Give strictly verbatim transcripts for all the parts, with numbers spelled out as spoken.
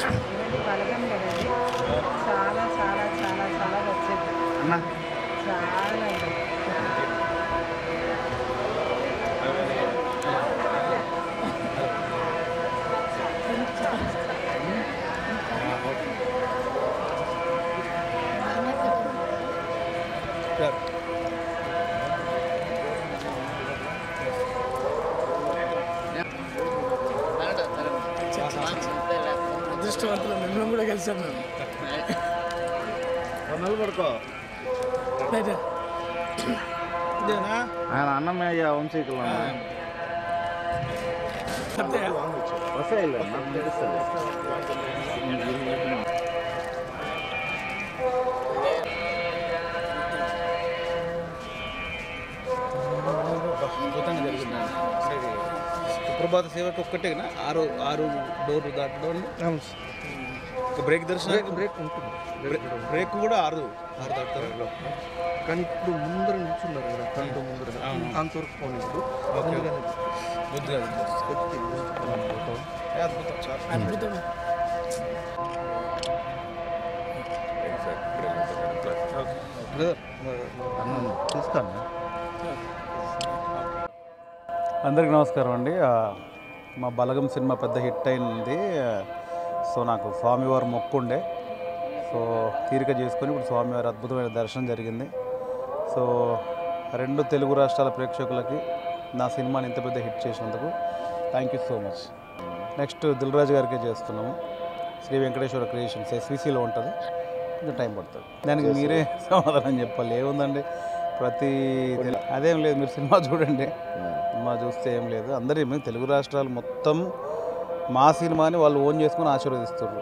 బలగం కదండి చాలా చాలా చాలా చాలా నచ్చింది చాలా అదృష్టవంతులు మిమ్మల్ని కూడా కలిసాం మేము పడుకో ఆయన అన్నమయ్య వంశీకులు వస్తాయి నాకు తెలుస్తుంది. అద్భుతంగా జరిగింది. సుప్రభాత సేవకి ఒక్కటే ఆరు ఆరు డోర్లు దాటడం బ్రేక్ దర్శనానికి బ్రేక్ ఉంటుంది. బ్రేక్ కూడా ఆరు ఆరు దాటుతారు. కానీ ఇప్పుడు ముందర నిల్చున్నారు కదా దాంట్లో ముందర అంతవరకు పోయినప్పుడు బుద్ధిగా అద్భుతం చాలా అద్భుతం. చూస్తాను. అందరికీ నమస్కారం అండి. మా బలగం సినిమా పెద్ద హిట్ అయింది. సో నాకు స్వామివారి మొక్కు ఉండే, సో తీరిక చేసుకొని ఇప్పుడు స్వామివారి అద్భుతమైన దర్శనం జరిగింది. సో రెండు తెలుగు రాష్ట్రాల ప్రేక్షకులకి నా సినిమాని ఇంత పెద్ద హిట్ చేసినందుకు thank you so much. Next Dil Raju గారికే చేస్తున్నాము. శ్రీ వెంకటేశ్వర క్రియేషన్స్ ఎస్విసిలో ఉంటుంది. కొంచెం టైం పడుతుంది. దానికి మీరే సమాధానం చెప్పాలి. ఏముందండి, ప్రతి అదేం లేదు, మీరు సినిమా చూడండి. సినిమా చూస్తే ఏం లేదు. అందరి తెలుగు రాష్ట్రాలు మొత్తం మా సినిమాని వాళ్ళు ఓన్ చేసుకొని ఆశీర్వదిస్తున్నారు.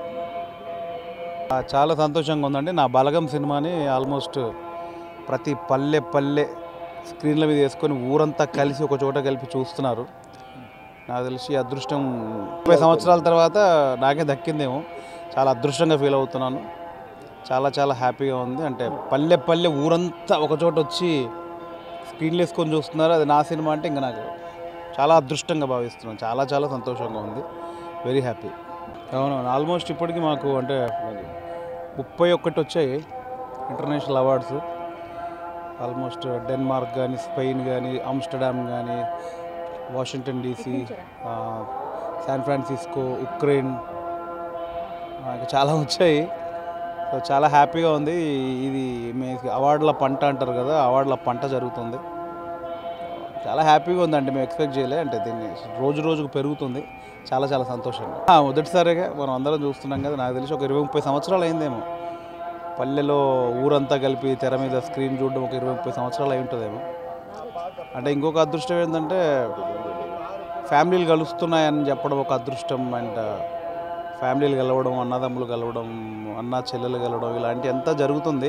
చాలా సంతోషంగా ఉందండి. నా బలగం సినిమాని ఆల్మోస్ట్ ప్రతి పల్లె పల్లె స్క్రీన్ల మీద వేసుకొని ఊరంతా కలిసి ఒక చోట కలిపి చూస్తున్నారు. నాకు తెలిసి అదృష్టం ముప్పై సంవత్సరాల తర్వాత నాకే దక్కిందేమో. చాలా అదృష్టంగా ఫీల్ అవుతున్నాను. చాలా చాలా హ్యాపీగా ఉంది. అంటే పల్లె పల్లె ఊరంతా ఒక చోట వచ్చి స్క్రీన్లు వేసుకొని చూస్తున్నారు. అది నా సినిమా అంటే ఇంకా నాకు చాలా అదృష్టంగా భావిస్తున్నాను. చాలా చాలా సంతోషంగా ఉంది. Very happy. అవునవును, ఆల్మోస్ట్ ఇప్పటికీ మాకు అంటే ముప్పై ఒక్కటి వచ్చాయి ఇంటర్నేషనల్ అవార్డ్స్. ఆల్మోస్ట్ డెన్మార్క్ కానీ, స్పెయిన్ కానీ, ఆమ్స్టర్డామ్ కానీ, Washington DC, San Francisco, Ukraine, చాలా వచ్చాయి. సో చాలా హ్యాపీగా ఉంది. ఇది మీ అవార్డుల పంట అంటారు కదా, అవార్డుల పంట జరుగుతుంది. చాలా హ్యాపీగా ఉందండి. మేము ఎక్స్పెక్ట్ చేయలే. అంటే దీన్ని రోజు రోజుకు పెరుగుతుంది. చాలా చాలా సంతోషంగా. మొదటిసారిగా మనం అందరం చూస్తున్నాం కదా. నాకు తెలిసి ఒక ఇరవై ముప్పై సంవత్సరాలు అయిందేమో పల్లెలో ఊరంతా కలిపి తెర మీద స్క్రీన్ చూడడం. ఒక ఇరవై ముప్పై సంవత్సరాలు అయి ఉంటుందేమో. అంటే ఇంకొక అదృష్టం ఏంటంటే ఫ్యామిలీలు కలుస్తున్నాయని చెప్పడం ఒక అదృష్టం. అండ్ ఫ్యామిలీలు కలవడం, అన్నదమ్ములు కలవడం, అన్న చెల్లెలు కలవడం, ఇలాంటి అంతా జరుగుతుంది.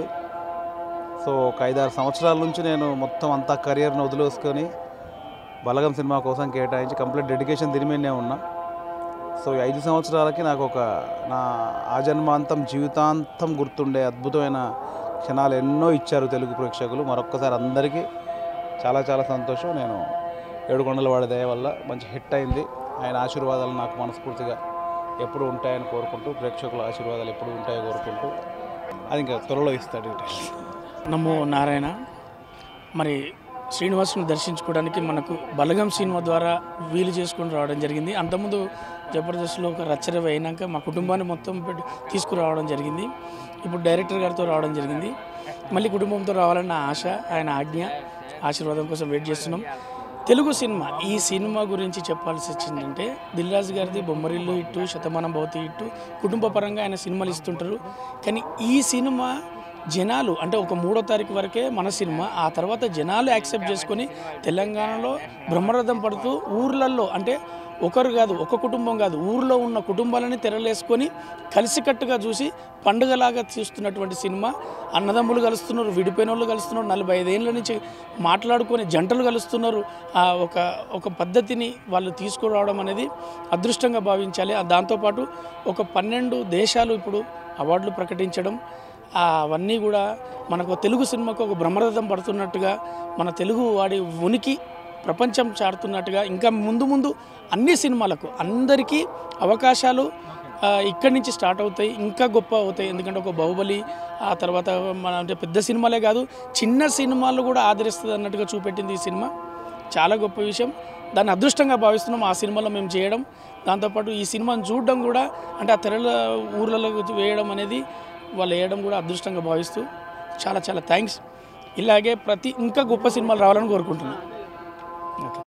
సో ఒక ఐదారు సంవత్సరాల నుంచి నేను మొత్తం అంతా కెరియర్ని వదిలేసుకొని బలగం సినిమా కోసం కేటాయించి కంప్లీట్ డెడికేషన్ దీని మీదనే ఉన్నా. సో ఈ ఐదు సంవత్సరాలకి నాకు ఒక నా ఆజన్మాంతం జీవితాంతం గుర్తుండే అద్భుతమైన క్షణాలు ఎన్నో ఇచ్చారు తెలుగు ప్రేక్షకులు. మరొక్కసారి అందరికీ చాలా చాలా సంతోషం. నేను ఏడుకొండల వాడి దయ వల్ల మంచి హిట్ అయింది. ఆయన ఆశీర్వాదాలు నాకు మనస్ఫూర్తిగా ఎప్పుడు ఉంటాయని కోరుకుంటూ, ప్రేక్షకుల ఆశీర్వాదాలు ఎప్పుడు ఉంటాయో కోరుకుంటూ, అది ఇంకా త్వరలో ఇస్తాడు డీటెయిల్స్. నమో నారాయణ. మరి శ్రీనివాసుని దర్శించుకోవడానికి మనకు బలగం సినిమా ద్వారా వీలు చేసుకొని రావడం జరిగింది. అంతకుముందు జబర్దస్త్లో ఒక రచ్చరవి అయినాక మా కుటుంబాన్ని మొత్తం తీసుకురావడం జరిగింది. ఇప్పుడు డైరెక్టర్ గారితో రావడం జరిగింది. మళ్ళీ కుటుంబంతో రావాలన్న ఆశ, ఆయన ఆజ్ఞ, ఆశీర్వాదం కోసం వెయిట్ చేస్తున్నాం. తెలుగు సినిమా, ఈ సినిమా గురించి చెప్పాల్సి వచ్చిందంటే దిల్రాజు గారిది బొమ్మరిల్లు హిట్టు, శతమానం భవతి హిట్టు, కుటుంబ పరంగా ఆయన సినిమాలు ఇస్తుంటారు. కానీ ఈ సినిమా జనాలు అంటే ఒక మూడో తారీఖు వరకే మన సినిమా, ఆ తర్వాత జనాలు యాక్సెప్ట్ చేసుకొని తెలంగాణలో బ్రహ్మరథం పడుతూ ఊర్లల్లో అంటే ఒకరు కాదు, ఒక కుటుంబం కాదు, ఊర్లో ఉన్న కుటుంబాలని తెరలేసుకొని కలిసికట్టుగా చూసి పండుగలాగా చూస్తున్నటువంటి సినిమా. అన్నదమ్ములు కలుస్తున్నారు, విడిపోయిన వాళ్ళు కలుస్తున్నారు, నలభై ఐదేళ్ళ నుంచి మాట్లాడుకొని జంటలు కలుస్తున్నారు. ఒక ఒక పద్ధతిని వాళ్ళు తీసుకురావడం అనేది అదృష్టంగా భావించాలి. దాంతోపాటు ఒక పన్నెండు దేశాలు ఇప్పుడు అవార్డులు ప్రకటించడం, అవన్నీ కూడా మనకు తెలుగు సినిమాకు ఒక బ్రహ్మరథం పడుతున్నట్టుగా, మన తెలుగు వాడి ఉనికి ప్రపంచం చాటుతున్నట్టుగా, ఇంకా ముందు ముందు అన్ని సినిమాలకు అందరికీ అవకాశాలు ఇక్కడి నుంచి స్టార్ట్ అవుతాయి, ఇంకా గొప్ప అవుతాయి. ఎందుకంటే ఒక బాహుబలి ఆ తర్వాత మన అంటే పెద్ద సినిమాలే కాదు చిన్న సినిమాలు కూడా ఆదరిస్తుంది అన్నట్టుగా చూపెట్టింది ఈ సినిమా. చాలా గొప్ప విషయం, దాన్ని అదృష్టంగా భావిస్తున్నాం ఆ సినిమాలో మేము చేయడం. దాంతోపాటు ఈ సినిమాను చూడడం కూడా అంటే ఆ తెరల ఊర్లలో వేయడం అనేది వాళ్ళు వేయడం కూడా అదృష్టంగా భావిస్తూ చాలా చాలా థ్యాంక్స్. ఇలాగే ప్రతి ఇంకా గొప్ప సినిమాలు రావాలని కోరుకుంటున్నాను.